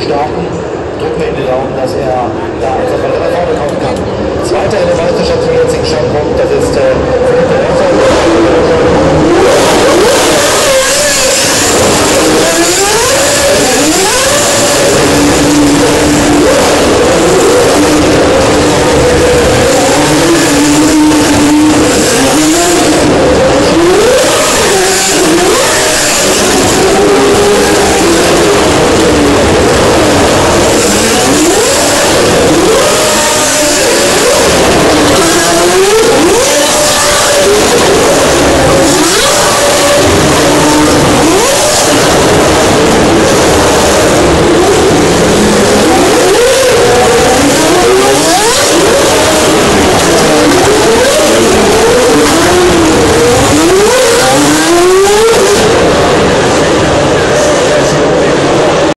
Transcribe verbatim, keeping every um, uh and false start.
starten. Drücken wir ihm die Daumen, dass er da einfach mal nach vorne kommen kann. Zweiter in der Meisterschaft, die jetzt schon kommt, das ist äh, Philipp Renner.